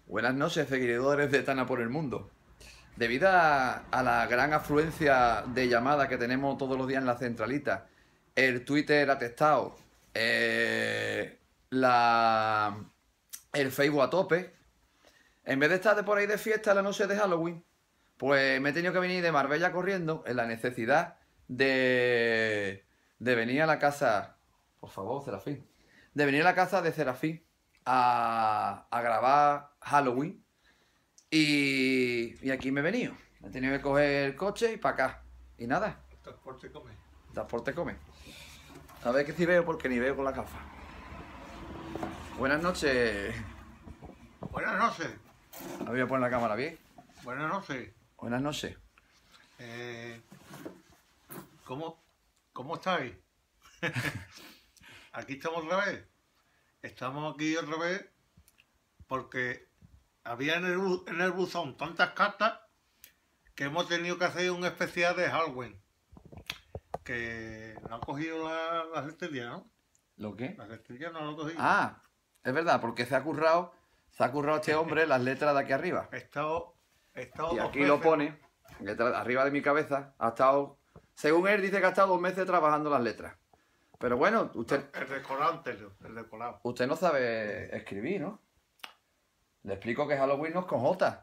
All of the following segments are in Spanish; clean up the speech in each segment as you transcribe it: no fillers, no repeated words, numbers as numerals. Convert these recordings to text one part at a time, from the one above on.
Buenas noches, seguidores de Tana por el Mundo. Debido a la gran afluencia de llamadas que tenemos todos los días en la centralita, el Twitter atestado, el Facebook a tope, en vez de estar de por ahí de fiesta la noche de Halloween, pues me he tenido que venir de Marbella corriendo en la necesidad de venir a la casa, por favor, Serafín, de venir a la casa de Serafín a grabar Halloween. Y aquí me he venido. He tenido que coger el coche y para acá. Y nada. Transporte come. Transporte come. A ver que si veo porque ni veo con la gafa. Buenas noches. Buenas noches. A voy a poner la cámara bien. Buenas noches. Buenas noches. ¿Cómo estáis? Aquí estamos otra vez. Estamos aquí otra vez porque había en el buzón tantas cartas que hemos tenido que hacer un especial de Halloween. Que no ha cogido la cestería, ¿no? ¿Lo qué? La cestería no lo ha cogido. Ah, es verdad, porque se ha currado este hombre las letras de aquí arriba. He estado Y dos aquí lo veces. pone, arriba de mi cabeza. Ha estado, según él dice que ha estado 2 meses trabajando las letras. Pero bueno, El decorante, el decorado. usted no sabe escribir, ¿no? Le explico que Halloween no es con J.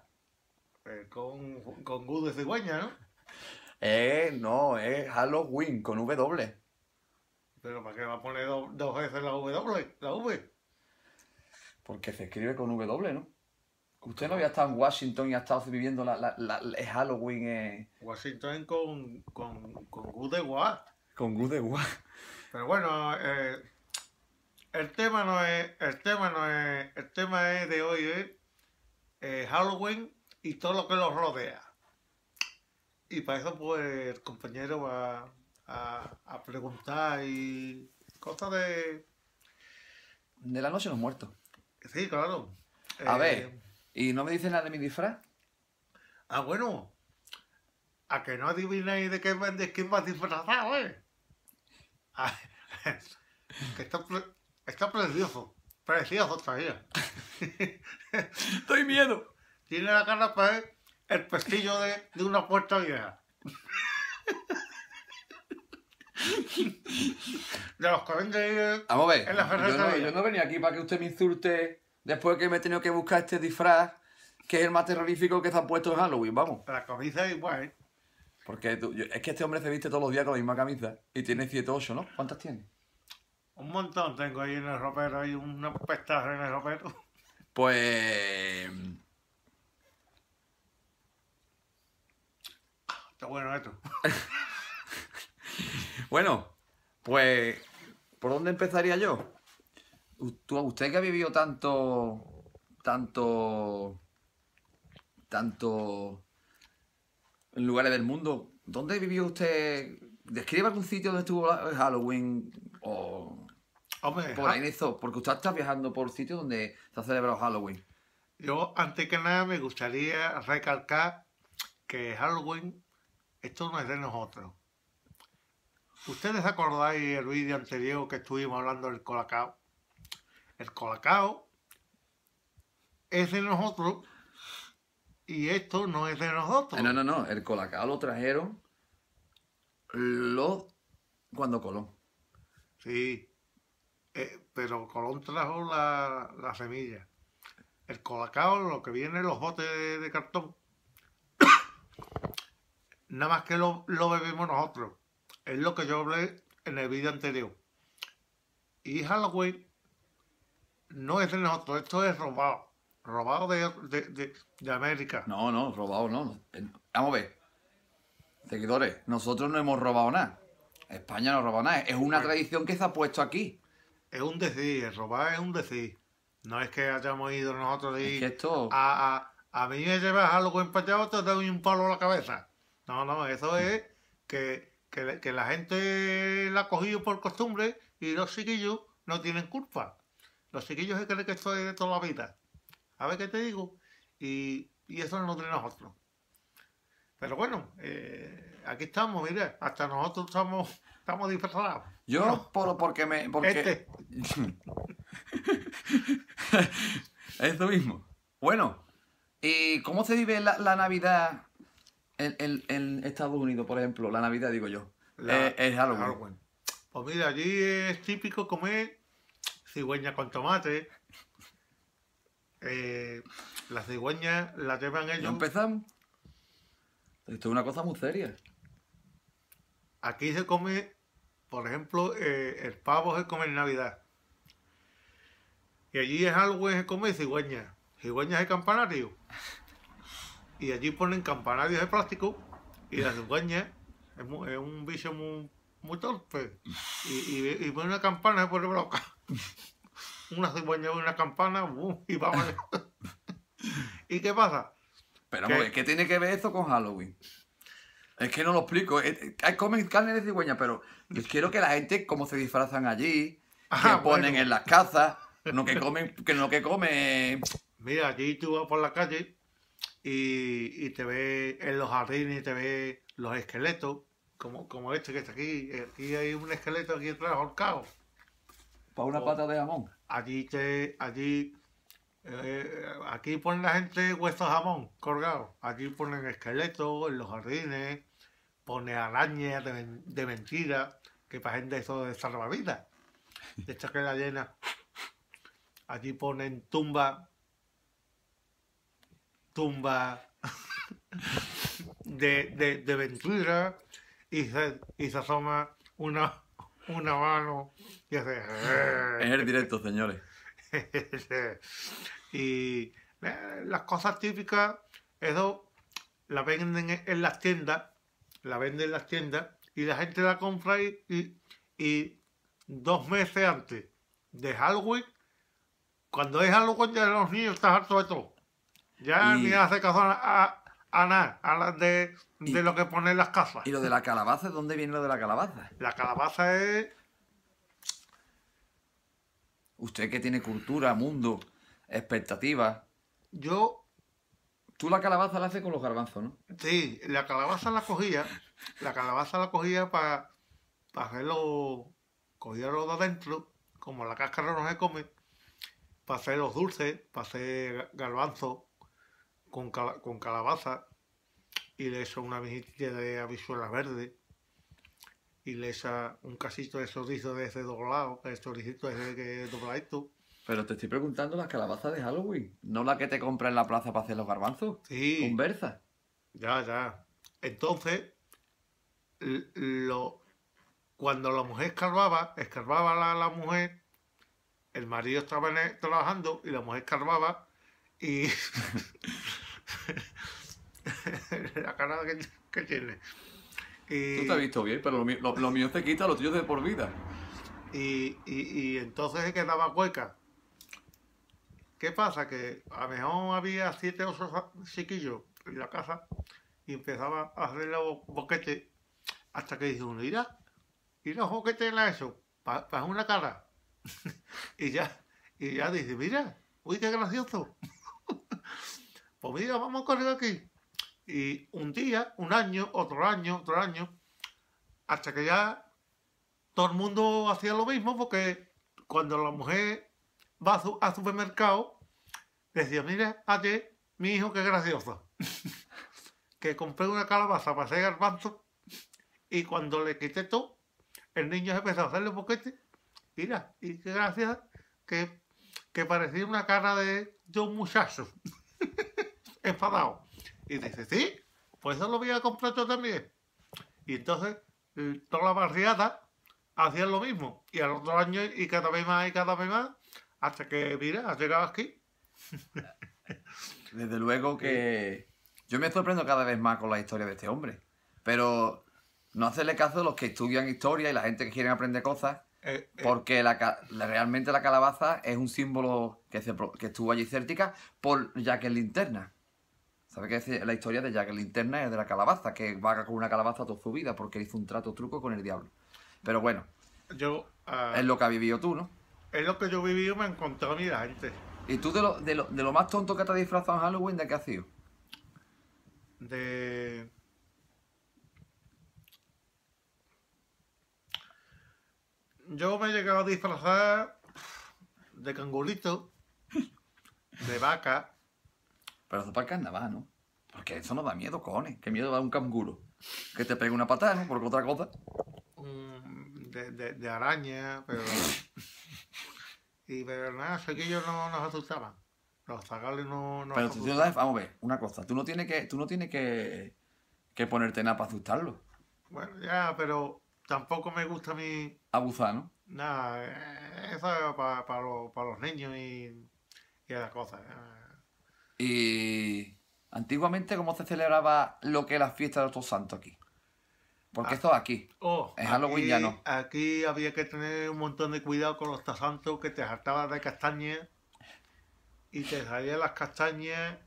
Con Gu de cigüeña, ¿no? No, es Halloween con W. Pero ¿para qué va a poner dos veces la W? La V. Porque se escribe con W, ¿no? Usted no había estado en Washington y ha estado viviendo el Halloween Washington con Gu de Gua. con Gu de Gua. Pero bueno, el tema de hoy es Halloween y todo lo que lo rodea. Y para eso pues el compañero va a preguntar y cosas de... De la noche de los muertos. Sí, claro. A ver, ¿y no me dice nada de mi disfraz? Bueno, a que no adivináis de quién va disfrazado, que está precioso todavía. ¡Doy miedo! Tiene la cara para el pestillo de una puerta vieja. De los que venden Vamos a ver, en la ferretería. yo no venía aquí para que usted me insulte después que me he tenido que buscar este disfraz, que es el más terrorífico que se ha puesto en Halloween, vamos. La camisa es igual, Porque es que este hombre se viste todos los días con la misma camisa y tiene 7 o 8, ¿no? ¿Cuántas tiene? Un montón tengo ahí en el ropero, hay una pestaje en el ropero. Pues... Está bueno esto. Bueno, pues... ¿Por dónde empezaría yo? Usted que ha vivido tanto en lugares del mundo, ¿dónde vivió usted? Describe algún sitio donde estuvo Halloween o Hombre, por ahí hizo, porque usted está viajando por sitios donde se ha celebrado Halloween. yo antes que nada me gustaría recalcar que Halloween, esto no es de nosotros. ¿Ustedes acordáis el vídeo anterior que estuvimos hablando del colacao? El colacao es de nosotros y esto no es de nosotros. No, el colacao lo trajeron cuando Colón. Sí, pero Colón trajo la semilla. El colacao, lo que viene en los botes de cartón, nada más que lo bebemos nosotros. Es lo que yo hablé en el vídeo anterior. Y Halloween no es de nosotros, esto es robado. Robado de América. No, robado no. Vamos a ver. Seguidores, nosotros no hemos robado nada. España no ha robado nada. Es una tradición que se ha puesto aquí. Es un decir, robar es un decir. No es que hayamos ido nosotros y Es que esto... a mí me llevas Halloween para allá, te doy un palo a la cabeza. No, eso es que la gente la ha cogido por costumbre y los chiquillos no tienen culpa. Los chiquillos se creen que esto es de toda la vida. A ver qué te digo. Y eso no de nosotros. Pero bueno, aquí estamos, mira, hasta nosotros estamos disfrazados. Yo, porque... Este. Eso mismo. Bueno, ¿y cómo se vive la Navidad en Estados Unidos, por ejemplo? La Navidad, digo yo. Es Halloween. Halloween. Pues mira, allí es típico comer cigüeña con tomate. Eh, la cigüeña la llevan ¿Ya ellos. empezamos? Esto es una cosa muy seria. Aquí se come, por ejemplo, el pavo se come en Navidad. Y allí en Halloween se come cigüeña. Cigüeñas de campanario. Y allí ponen campanarios de plástico. Y la cigüeña es un bicho muy torpe. Y pone una campana y se pone loca. Una cigüeña y una campana y vamos. ¿Y qué pasa? Pero, Que- ¿qué tiene que ver esto con Halloween? Es que no lo explico. Hay comen carne de cigüeña, pero yo quiero que la gente, como se disfrazan allí, que ponen Bueno. en las casas, no que comen, que no que comen. Mira, allí tú vas por la calle y te ves en los jardines, te ves los esqueletos, como este que está aquí. Aquí hay un esqueleto aquí atrás, ahorcado. Para una O pata de jamón. aquí ponen la gente huesos de jamón colgados. Allí ponen esqueletos en los jardines, pone arañas de mentira, que para gente eso de salvavidas. De esta que la llena. Allí ponen tumba de mentira y se asoma una mano y hace... Es el directo, señores. Y las cosas típicas, eso la venden en las tiendas, la venden en las tiendas y la gente la compra y 2 meses antes de Halloween, cuando es Halloween ya los niños están hartos de todo. Ya ni Y, hace caso a nada, a las de y, lo que ponen las casas. y lo de la calabaza, ¿de dónde viene lo de la calabaza? La calabaza es... Usted que tiene cultura, mundo, expectativas. Yo, Tú la calabaza la haces con los garbanzos, ¿no? sí, la calabaza la cogía para hacerlo, cogierlo de adentro, como la cáscara no se come, para hacer los dulces, para hacer garbanzo con calabaza, y le echo una mijitilla de habichuelas verdes, y le echa un casito de chorizo de ese doblado, el choricito ese que es dobladito. Pero te estoy preguntando las calabazas de Halloween, no la que te compra en la plaza para hacer los garbanzos. Sí, Conversa. ya. Entonces, l- lo, cuando la mujer escarbaba la mujer, el marido estaba trabajando y la mujer escarbaba y la cara que tiene. Tú te has Y, visto bien, pero lo mío te quita, lo tuyo es de por vida. y entonces se quedaba hueca. ¿Qué pasa? Que a lo mejor había 7 o 8 chiquillos en la casa y empezaba a hacer los boquetes hasta que dijo, mira, y los boquetes la eso, para una cara. y ya, y ya dice, mira, uy, qué gracioso. Pues mira, vamos a correr aquí. Y un día, un año, otro año, hasta que ya todo el mundo hacía lo mismo, porque cuando la mujer va a supermercado, decía, mira, ayer mi hijo qué gracioso, que compré una calabaza para hacer garbanzo y cuando le quité todo, el niño se empezó a hacerle boquete, mira, y qué gracia que parecía una cara de un muchacho enfadado. Y dice, sí, pues eso lo voy a comprar yo también. Y entonces toda la barriada hacían lo mismo. Y al otro año y cada vez más y cada vez más, hasta que, mira, has llegado aquí. Desde luego que yo me sorprendo cada vez más con la historia de este hombre. Pero no hacerle caso a los que estudian historia y la gente que quiere aprender cosas, porque realmente la calabaza es un símbolo que estuvo allí cértica por Jack el Linterna. ¿Sabes qué es la historia de Jack el Linterna? Es de la calabaza, que vaga con una calabaza toda su vida porque hizo un trato truco con el diablo. Pero bueno, Yo, es lo que has vivido tú, ¿no? es lo que yo viví, me encontré a mi gente. ¿Y tú de lo más tonto que te has disfrazado en Halloween, de qué has sido? De... Yo me he llegado a disfrazar de cangurito, de vaca, Pero eso es para el carnaval, ¿no? Porque eso no da miedo, cojones. ¿Qué miedo da un canguro? Que te pegue una patada, ¿no? Porque otra cosa. De araña, pero... pero nada, sé que ellos no nos asustaban. Los zagales no pero tú no vamos a ver, una cosa. Tú no tienes que ponerte nada para asustarlos. Bueno, ya, pero tampoco me gusta a mí... Abusar, ¿no? Nada, eso es para los niños y esas cosas. Y... Antiguamente, ¿cómo se celebraba lo que es la fiesta de Todos Santos aquí? Porque esto es aquí. En Halloween ya no. Aquí había que tener un montón de cuidado con los Todos Santos, que te hartabas de castañas y te salían las castañas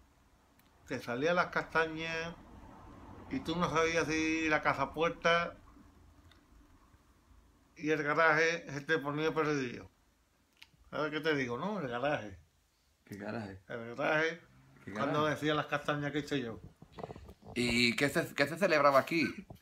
y tú no sabías si la casa puerta y el garaje se te ponía perdido. ¿Sabes qué te digo, no? El garaje. ¿Qué garaje? El garaje, cuando decía las castañas que hice yo. ¿Y qué se celebraba aquí?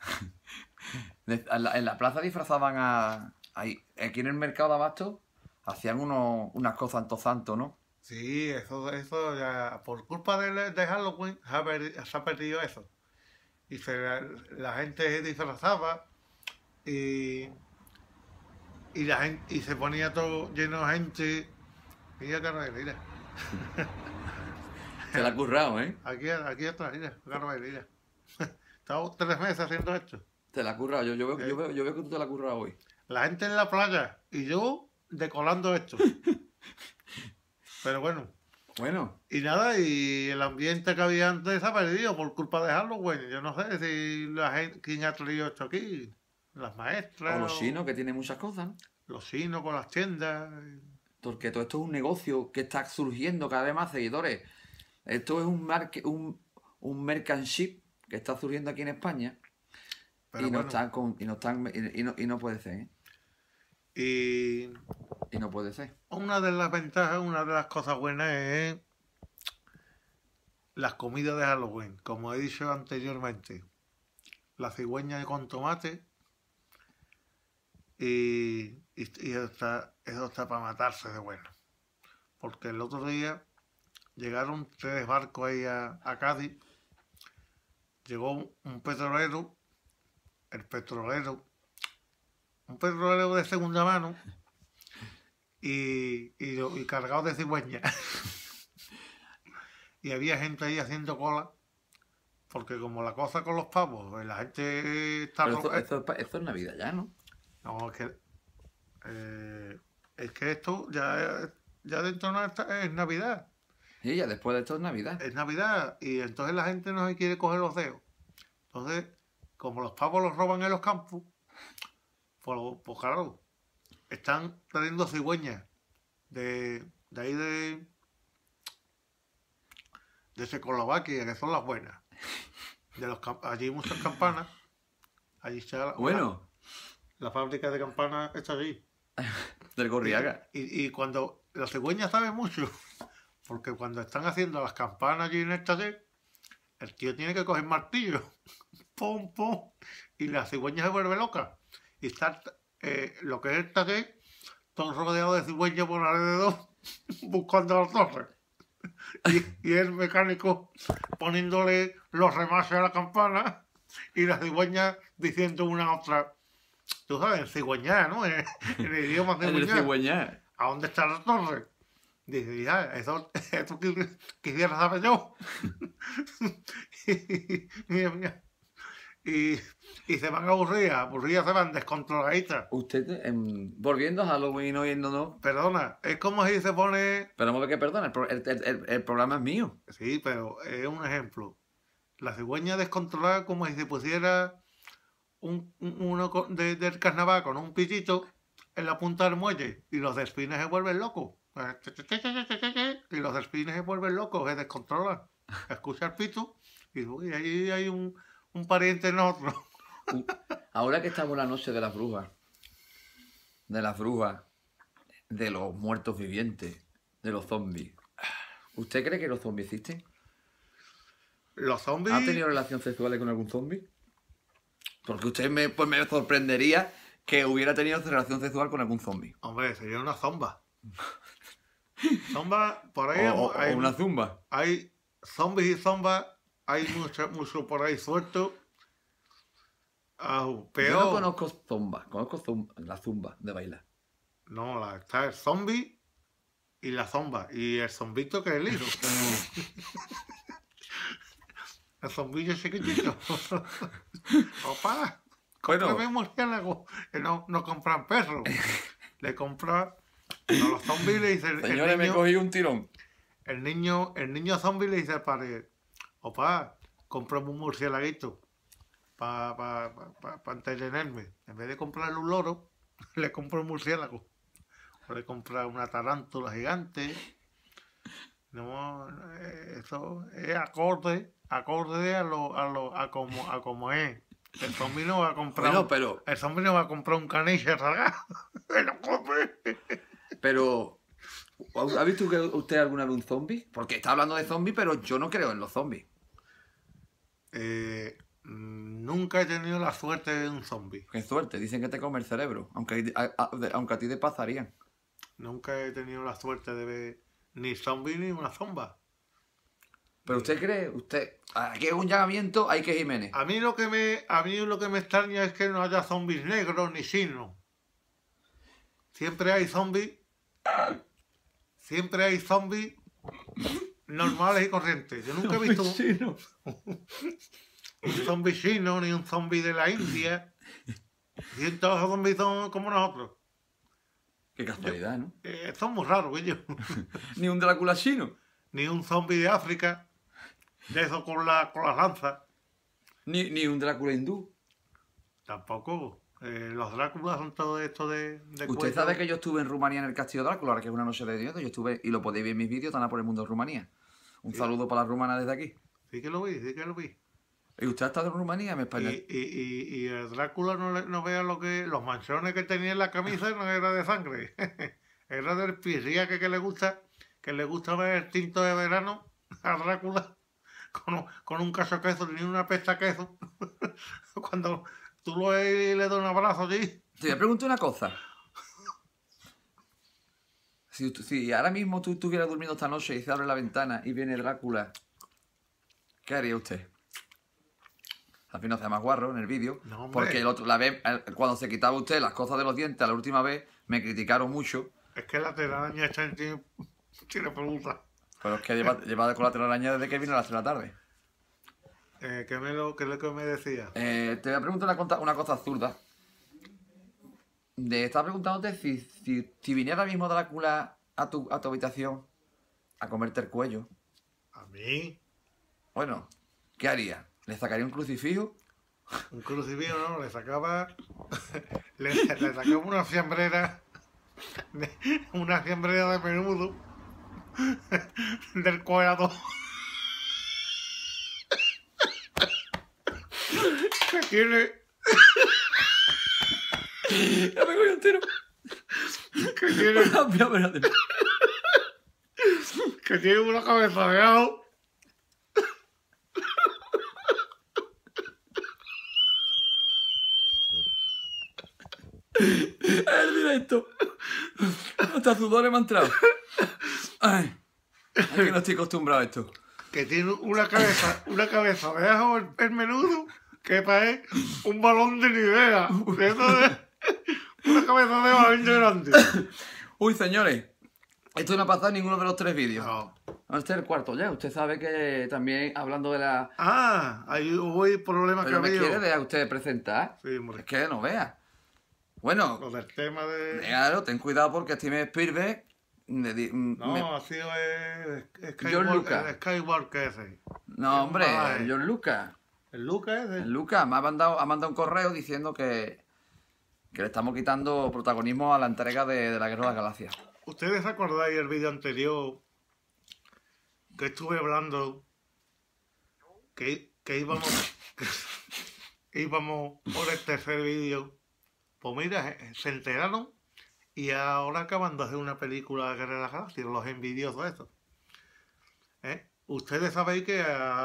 En la plaza disfrazaban aquí en el mercado de Abasto hacían unas cosas en Todos Santos, ¿no? Sí, eso ya, por culpa de Halloween se ha perdido eso. Y la gente se disfrazaba y la gente, y se ponía todo lleno de gente. Mira, Carmen, mira. Se la ha currado, ¿eh? Aquí atrás, mira, Carmen, mira. Estamos 3 meses haciendo esto. Te la ha currado, yo veo que tú te la has currado hoy. La gente en la playa y yo decolando esto. Pero bueno. Bueno. Y nada, y el ambiente que había antes se ha perdido por culpa de Halloween. Yo no sé si la gente, quién ha traído esto aquí. Las maestras. O los chinos, que tienen muchas cosas, ¿no? Los chinos con las tiendas. Porque todo esto es un negocio que está surgiendo cada vez más seguidores. Esto es un merchantship que está surgiendo aquí en España. Pero y no puede ser, ¿eh? Y no puede ser. Una de las ventajas, una de las cosas buenas es las comidas de Halloween. Como he dicho anteriormente, la cigüeña con tomate y eso está para matarse de bueno. Porque el otro día llegaron 3 barcos ahí a Cádiz. Llegó un petrolero, un petrolero de segunda mano y cargado de cigüeña. Y había gente ahí haciendo cola, porque como la cosa con los pavos, pues la gente está... Pero esto es Navidad ya, ¿no? No, es que esto ya dentro no es Navidad. Sí, ya después de esto es Navidad. Es Navidad y entonces la gente no se quiere coger los dedos. Entonces, como los pavos los roban en los campos, pues claro, están trayendo cigüeñas de ahí de Checoslovaquia, que son las buenas. Allí hay muchas campanas. Allí está la fábrica de campanas está allí. Del Gorriaga. Y cuando la cigüeña sabe mucho, porque cuando están haciendo las campanas allí en el taller, el tío tiene que coger martillo, pum, pum, y la cigüeña se vuelve loca. Y está lo que es el taller, todo rodeado de cigüeñas por alrededor, buscando la torre. Y el mecánico poniéndole los remases a la campana y la cigüeña diciendo una a otra, tú sabes, cigüeñá, ¿no? En el idioma cigüeñá. ¿A dónde está la torre? Dice, ya, eso quisiera saber yo. Y se van aburridas se van descontroladitas. Usted, volviendo a Halloween, oyéndonos... Perdona, es como si se pone... Pero vamos a ver que perdona, el programa es mío. Sí, pero es un ejemplo. La cigüeña descontrolada como si se pusiera uno del carnaval con un pitito en la punta del muelle y los delfines se vuelven locos. Y los delfines se vuelven locos, se descontrolan. Escucha el pito y uy, ahí hay un pariente en otro. Ahora que estamos en la noche de las brujas, de los muertos vivientes, de los zombies, ¿usted cree que los zombies existen? ¿Los zombies? ¿Ha tenido relaciones sexuales con algún zombie? Porque usted me sorprendería que hubiera tenido relación sexual con algún zombie. Hombre, sería una zomba. Zomba, por ahí... O una zumba. Hay zombies y zombas hay mucho por ahí suelto. Yo no conozco zumba, conozco la zumba de bailar. No, está el zombie y la zomba. Y el zombito que es el hijo. El zombillo chiquitito. Opa, cómprame murciélago. No compran perros. Le compran. No, los zombies le dicen. Señores, me cogí un tirón. El niño zombie le dice al padre: opa, cómprame un murciélaguito para entretenerme. En vez de comprarle un loro, le compro un murciélago. O le compra una tarántula gigante. No, eso es acorde a como es. El zombie no va a comprar. Bueno, pero... El zombie no va a comprar un caniche rasgado. Pero, ¿ha visto usted alguna vez un zombie? Porque está hablando de zombies, pero yo no creo en los zombies. Nunca he tenido la suerte de un zombie. Qué suerte, dicen que te come el cerebro, aunque a ti te pasarían. Nunca he tenido la suerte de ver ni zombie ni una zomba. Pero usted cree, aquí es un llamamiento, hay que Jiménez. A mí lo que me extraña es que no haya zombies negros ni chinos. Siempre hay zombies normales y corrientes. Yo nunca he visto un zombie chino ni un zombie de la India. Y todos los zombies son como nosotros. Qué casualidad, ¿no? Son muy raros ellos. Ni un Drácula chino. Ni un zombie de África, de eso con las lanzas. Ni un Drácula hindú. Tampoco. Los Dráculas son todo esto de Usted sabe que yo estuve en Rumanía en el Castillo Drácula, ahora que es una noche de Dios. Yo estuve, y lo podéis ver en mis vídeos, están por el mundo de Rumanía. Un saludo para la rumana desde aquí. Sí que lo vi. ¿Y usted ha estado en Rumanía, en España? Y el Drácula no vea los manchones que tenía en la camisa, no era de sangre. Era del pirría que le gusta ver el tinto de verano a Drácula con un cacho de queso, ni una pesta de queso. Cuando tú le das un abrazo allí. Te voy a preguntar una cosa. Si ahora mismo tú estuvieras durmiendo esta noche y se abre la ventana y viene Drácula, ¿qué haría usted? Al fin no hace más guarro en el vídeo. No, porque cuando se quitaba usted las cosas de los dientes la última vez, me criticaron mucho. Es que la telaraña tiene preguntas. Pero es que lleva con la telaraña desde que vino a las 3 de la tarde. ¿Qué es lo que me decía? Te voy a preguntar una cosa absurda. Estaba preguntándote si viniera ahora mismo Drácula a tu habitación a comerte el cuello. ¿A mí? Bueno, ¿qué haría? ¿Le sacaría un crucifijo? Un crucifijo no, le sacaba una fiambrera de menudo del cuadrado que tiene Ya me voy entero. que tiene una cabeza de ajo. El directo. Hasta sudores me han entrado. Ay, es que no estoy acostumbrado a esto. Que tiene una cabeza de ajo el menudo que parece un balón de Nivea. Una cabeza de ajo grande. Uy, señores, esto no ha pasado en ninguno de los 3 vídeos. No. Este es el cuarto ya. Usted sabe que también hablando de la... Ahí hubo problemas que Pero me había. quiere dejar usted presentar. Sí, hombre. Es que no vea. Bueno, Lo del tema de... claro, ten cuidado porque Steven Spielberg... ha sido George Lucas. Skywalker ese. No, hombre, George Lucas. ¿El Lucas ese? El Lucas me ha mandado un correo diciendo que le estamos quitando protagonismo a la entrega de la Guerra de las Galaxias. ¿Ustedes acordáis el vídeo anterior que estuve hablando que íbamos por el tercer vídeo? Pues mira, se enteraron y ahora acaban de hacer una película de Guerra de las Galaxias, los envidiosos estos. Ustedes sabéis que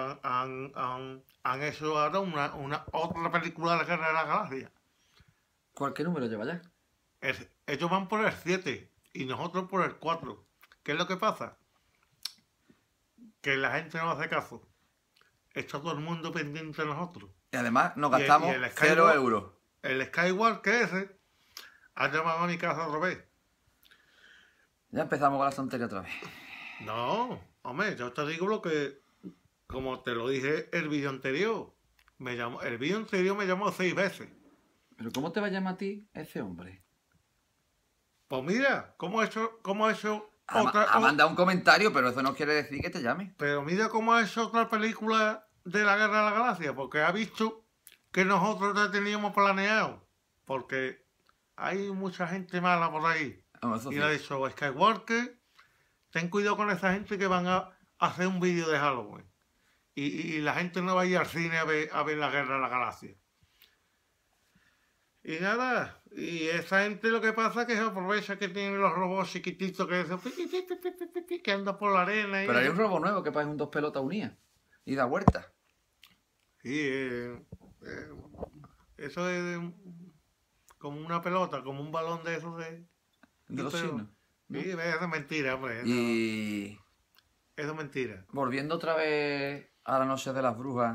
han hecho ahora una otra película de la Guerra de las Galaxias. ¿Qué número lleva ya? Ellos van por el 7 y nosotros por el 4. ¿Qué es lo que pasa? que la gente no hace caso. Está todo el mundo pendiente de nosotros. Y además nos gastamos 0 euros. El Skyward que ese ha llamado a mi casa otra vez. Ya empezamos con la tontería otra vez. No, hombre, yo te digo lo que, como te lo dije el vídeo anterior, el vídeo anterior me llamó 6 veces. ¿Pero cómo te va a llamar a ti ese hombre? Pues mira, ¿cómo ha hecho Ha mandado un comentario, pero eso no quiere decir que te llame. Pero mira cómo ha hecho otra película de la Guerra de la Galaxia, porque ha visto que nosotros ya teníamos planeado, porque hay mucha gente mala por ahí. Y le ha dicho, Skywalker, ten cuidado con esa gente que van a hacer un vídeo de Halloween. Y la gente no va a ir al cine a ver la Guerra de la Galaxia. Y nada, y esa gente lo que pasa es que se aprovecha que tienen los robots chiquititos que andan por la arena. Pero hay un robot nuevo que parece un 2 pelotas unidas y da vuelta. Sí, eso es como una pelota, como un balón de esos de los chinos, ¿no? Sí, eso es mentira, hombre. Eso es mentira. Volviendo otra vez a la noche de las brujas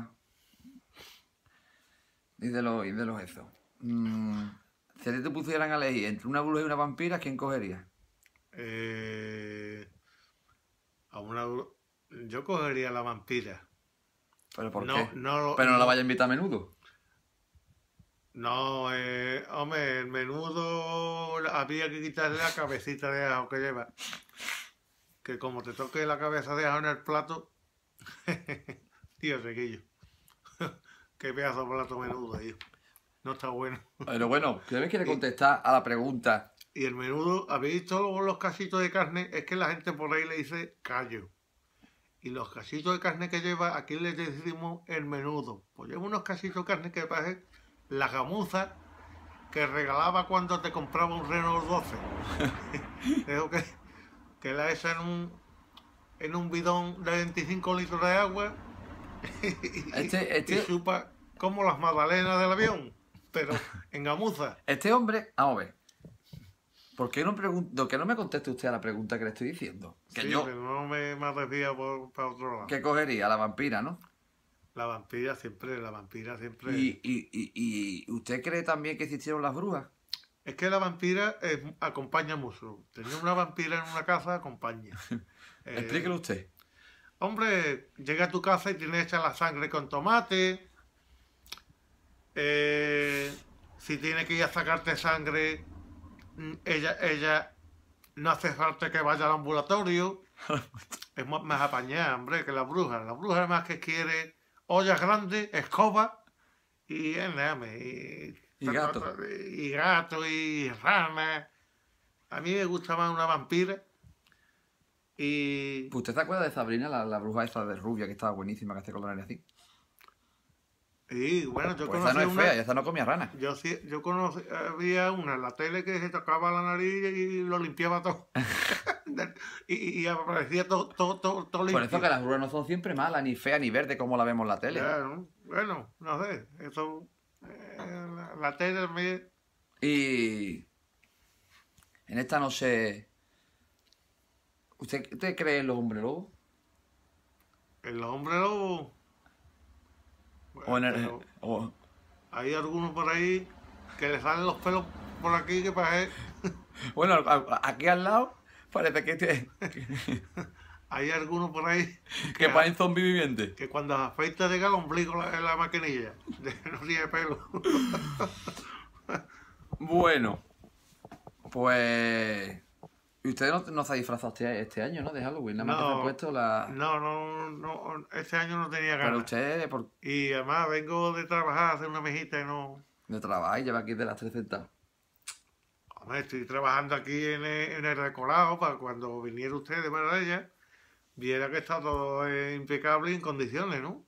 y de los esos. Si a ti te pusieran a elegir entre una bruja y una vampira, ¿quién cogerías? Yo cogería a la vampira. ¿Pero por qué? ¿Pero no la vaya a invitar a menudo? No, hombre, el menudo había que quitarle la cabecita de ajo que lleva. Que como te toque la cabeza de ajo en el plato, tío, sequillo. Qué pedazo de plato menudo, tío. No está bueno. Pero bueno, ¿qué me quiere contestar a la pregunta? Y el menudo, ¿habéis visto los casitos de carne? Es que la gente por ahí le dice callo. Y los casitos de carne que lleva, aquí les decimos el menudo. Pues lleva unos casitos de carne que parecen la gamuza que regalaba cuando te compraba un Renault 12. Creo que la esa en un bidón de 25 litros de agua y supa como las magdalenas del avión, pero en gamuza. Este hombre, vamos a ver. ¿Por qué no me conteste usted a la pregunta que le estoy diciendo? Que sí, pero no me desvía para otro lado. ¿Qué cogería? La vampira, ¿no? La vampira siempre. ¿Y usted cree también que existieron las brujas? Es que la vampira acompaña mucho. Tener una vampira en una casa acompaña. Explíquelo usted. Hombre, llega a tu casa y tienes hecha la sangre con tomate. Si tiene que ir a sacarte sangre, ella no hace falta que vaya al ambulatorio. Es más apañada, hombre, que la bruja. La bruja además que quiere ollas grandes, escoba y gato. Y gato y rana. A mí me gusta más una vampira. Y... ¿Usted se acuerda de Sabrina, la bruja esa de rubia que estaba buenísima, que hacía con la nariz así? Y bueno, yo pues conocí esa no es fea, esa no comía rana. Yo conocí, había una en la tele que se tocaba la nariz y lo limpiaba todo. y aparecía todo limpio. Por eso que las brujas no son siempre malas, ni feas, ni verdes como la vemos en la tele. Bueno, no sé, eso... la tele me... Y... en esta noche... ¿Usted cree en los hombres lobos? ¿En los hombres lobos? Bueno, hay algunos por ahí que le salen los pelos por aquí que parece... Bueno, aquí al lado parece que... Hay algunos por ahí que parecen zombies vivientes. Que cuando afeita llega el ombligo en la maquinilla. No tiene pelo. Bueno, pues... ¿Y usted no se ha disfrazado este año, no? De Halloween, nada más que se ha puesto la... No, este año no tenía ganas. Pero usted... Y además vengo de trabajar, hacer una mejita y no... De trabajar y lleva aquí de las 3 sentadas. Hombre, estoy trabajando aquí en el Recolado para cuando viniera usted de Maravilla, viera que está todo impecable y en condiciones, ¿no?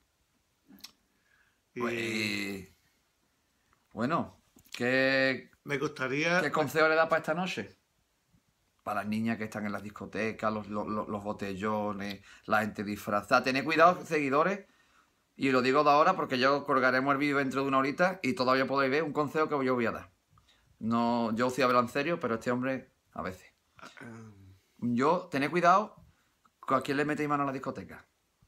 Pues... Bueno, ¿qué consejo le da para esta noche? Para las niñas que están en las discotecas, los botellones, la gente disfrazada. Tened cuidado, seguidores, y lo digo de ahora porque yo colgaremos el vídeo dentro de una horita y todavía podéis ver un consejo que yo voy a dar. No, yo sí hablo en serio, pero este hombre a veces. Tened cuidado con a quién le metéis mano a la discoteca.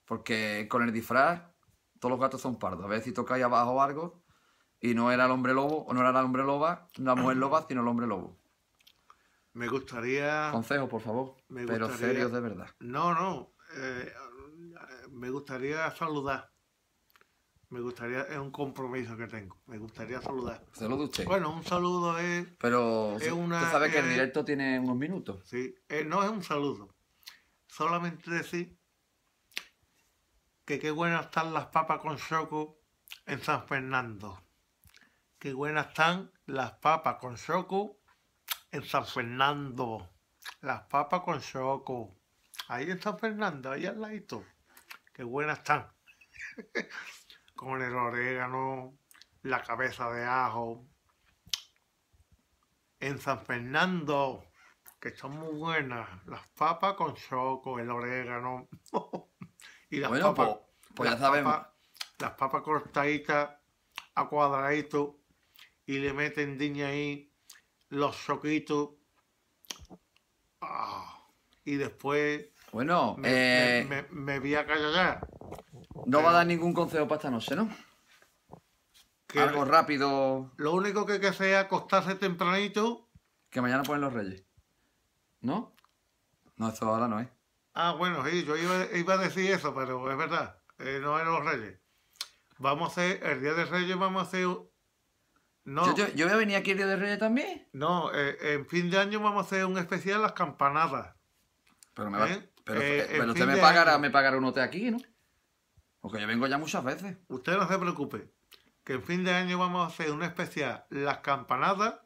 Porque con el disfraz todos los gatos son pardos. A ver si tocáis abajo algo y no era el hombre lobo, o no era la hombre loba, la mujer loba, sino el hombre lobo. Me gustaría... Consejos, por favor, pero serios de verdad. No, me gustaría saludar. Me gustaría, es un compromiso que tengo. Me gustaría saludar. ¿Saluda usted? Bueno, un saludo es... Pero usted sabe que el directo tiene unos minutos. Sí, no es un saludo. Solamente decir que qué buenas están las papas con choco en San Fernando. Qué buenas están las papas con choco en San Fernando. Las papas con choco. Ahí en San Fernando, ahí al ladito. Qué buenas están. Con el orégano, la cabeza de ajo. En San Fernando, que son muy buenas. Las papas con choco, el orégano. Y las papas. Pues ya sabemos. Las papas cortaditas a cuadraditos. Y le meten diña ahí los choquitos. Y después. Bueno, me vi a callar. No va a dar ningún consejo para esta noche, ¿no? Algo rápido. Lo único que hay que hacer es acostarse tempranito. Que mañana ponen los reyes. ¿No? No, eso ahora no es. Bueno, sí, yo iba a decir eso, pero es verdad. No eran los reyes. Vamos a hacer, el día de reyes vamos a hacer... No. ¿Yo voy a venir aquí el día de reyes también? No, en fin de año vamos a hacer un especial las campanadas. Pero usted me pagará un hotel aquí, ¿no? Porque yo vengo ya muchas veces. Usted no se preocupe, que en fin de año vamos a hacer un especial las campanadas,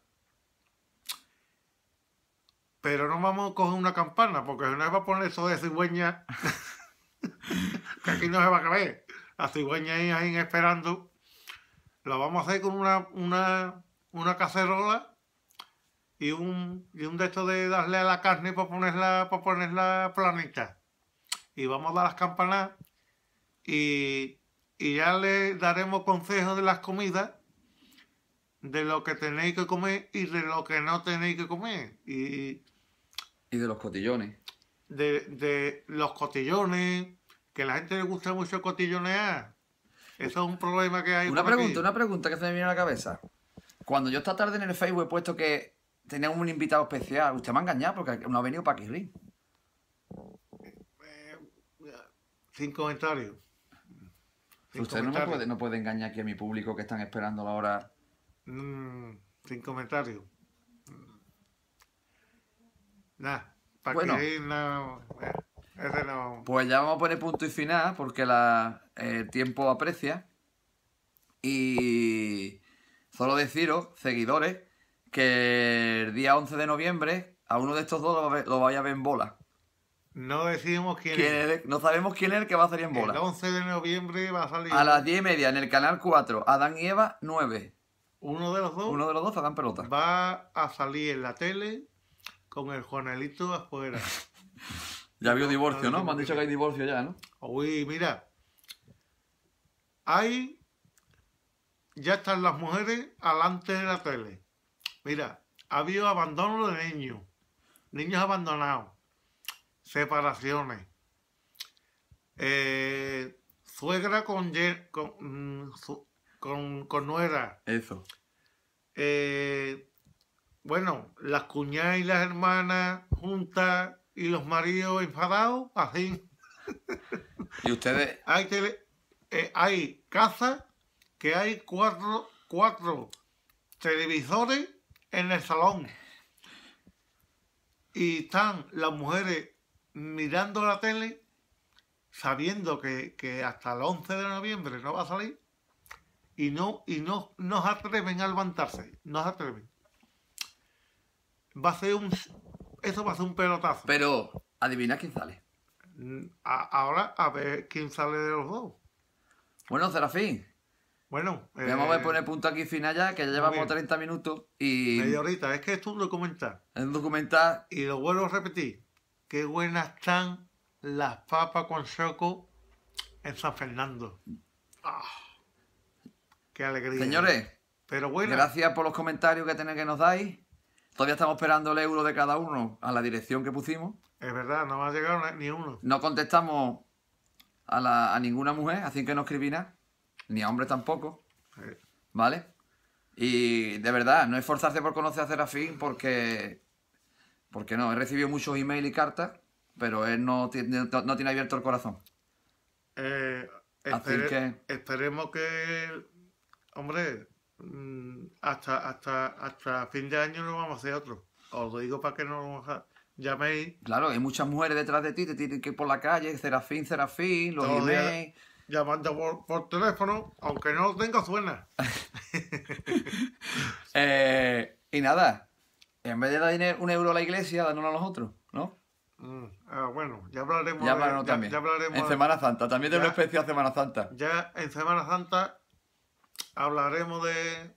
pero no vamos a coger una campana, porque si no va a poner eso de cigüeña, que aquí no se va a caber. La cigüeña ahí esperando. Lo vamos a hacer con una cacerola y un de estos de darle a la carne para ponerla planita. Y vamos a dar las campanadas y ya le daremos consejos de las comidas, de lo que tenéis que comer y de lo que no tenéis que comer. Y de los cotillones. De los cotillones, que a la gente le gusta mucho cotillonear. Eso es un problema que hay. Una pregunta que se me viene a la cabeza. Cuando yo esta tarde en el Facebook he puesto que teníamos un invitado especial, usted me ha engañado porque no ha venido Paquirrín. Sin comentarios. Usted no puede engañar aquí a mi público que están esperando la hora. Sin comentarios. Nada. Paquirrín no. Ese no. Pues ya vamos a poner punto y final porque el tiempo aprecia. Y solo deciros, seguidores, que el día 11 de noviembre a uno de estos dos lo vaya a ver en bola. No decimos quién es. No sabemos quién es el que va a salir en bola. El 11 de noviembre va a salir. A las 10:30 en el canal 4, Adán y Eva 9. Uno de los dos se dan pelota. Va a salir en la tele con el Juanelito afuera. Ya ha habido divorcio, ¿no? Me han dicho que hay divorcio ya, ¿no? Uy, mira. Ya están las mujeres alante de la tele. Mira, ha habido abandono de niños abandonados, separaciones, suegra con nuera. Eso. Bueno, las cuñadas y las hermanas juntas y los maridos enfadados, así. ¿Y ustedes? Hay casas que hay cuatro televisores en el salón. Y están las mujeres mirando la tele, sabiendo que hasta el 11 de noviembre no va a salir, y no se atreven a levantarse, no se atreven. Eso va a ser un pelotazo. Pero, adivina quién sale. Ahora, a ver quién sale de los dos. Bueno, Serafín. Bueno. Vamos a poner punto aquí final ya, que ya llevamos 30 minutos y... Media horita, es que es un documental. Es un documental. Y lo vuelvo a repetir. Qué buenas están las papas con choco en San Fernando. Qué alegría. Señores, pero bueno, gracias por los comentarios que nos dais. Todavía estamos esperando el euro de cada uno a la dirección que pusimos. Es verdad, no me ha llegado ni uno. No contestamos a ninguna mujer, así que no escribí nada, ni a hombres tampoco, ¿vale? Y de verdad, no esforzarse por conocer a Serafín porque no, he recibido muchos emails y cartas, pero él no tiene abierto el corazón. Así que... Esperemos que, hombre, hasta fin de año no vamos a hacer otro. Os lo digo para que no llaméis. Claro, hay muchas mujeres detrás de ti, te tienen que ir por la calle, Serafín, los emails. Llamando por teléfono, aunque no lo tenga, suena. Y nada, en vez de dar €1 a la iglesia, danos a los otros, ¿no? Bueno, ya hablaremos. Ya hablaremos también. En Semana Santa, también de una especial Semana Santa. Ya en Semana Santa hablaremos de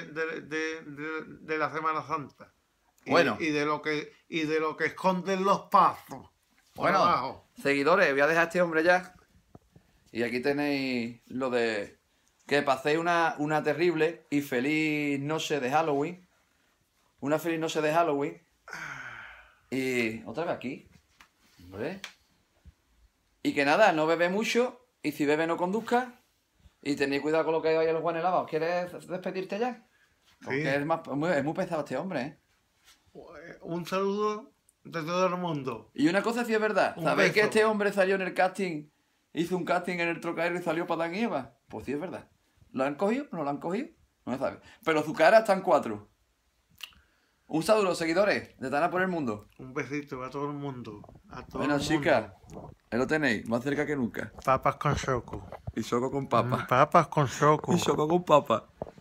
la Semana Santa. Bueno. Y de lo que esconden los pasos. Bueno, abajo. Seguidores, voy a dejar a este hombre ya. Y aquí tenéis lo de que paséis una terrible y feliz noche de Halloween. Una feliz noche de Halloween. Y otra vez aquí. Hombre. Y que nada, no bebe mucho. Y si bebe no conduzca. Y tenéis cuidado con lo que hay en los guanes lavados. ¿Quieres despedirte ya? Porque sí. Es muy pesado este hombre, ¿eh? Un saludo de todo el mundo. Y una cosa sí es verdad. ¿Sabéis que este hombre salió en el casting? Hizo un casting en el Trocadero y salió para Dan y Eva. Pues sí es verdad. ¿Lo han cogido? ¿No lo han cogido? No se sabe. Pero su cara está en 4. Un saludo, seguidores de Tana por el Mundo. Un besito a todo el mundo. Bueno, chicas, ahí lo tenéis, más cerca que nunca. Papas con choco. Y choco con papa. Papas con choco. Y choco con papa.